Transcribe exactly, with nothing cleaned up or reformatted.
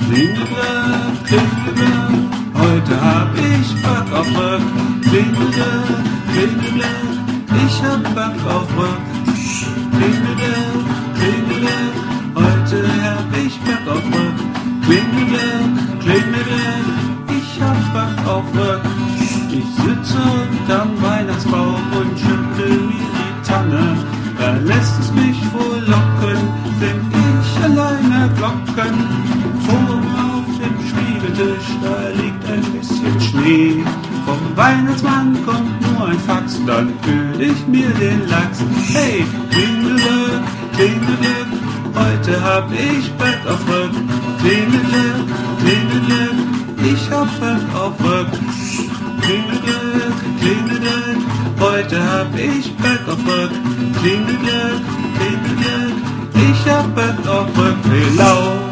Klingelglöck, Klingelglöck, heute hab ich Bock auf Rock. Klingelglöck, Klingelglöck, ich hab Bock auf Rock. Klingelglöck, Klingelglöck, heute hab ich Bock auf Rock. Klingelglöck, Klingelglöck, ich hab Bock auf Rock. Ich sitze unterm Weihnachtsbaum und schüttel mir die Tanne. Da lässt es mich wohl locken, denn ich alleine glocken. Vor auf dem Spiegeltisch, da liegt ein bisschen Schnee. Vom Weihnachtsmann kommt nur ein Fax, dann kühl ich mir den Lachs. Hey, Klingelglöck, Klingelglöck, heute hab ich Bock auf Rock. Klingelglöck, Klingelglöck, ich hab Bock auf Rock. Klingelglöck, Klingelglöck, heute hab ich Bock auf Rock. Klingelglöck, Klingelglöck, ich hab Bock auf Rock. Hey, laut.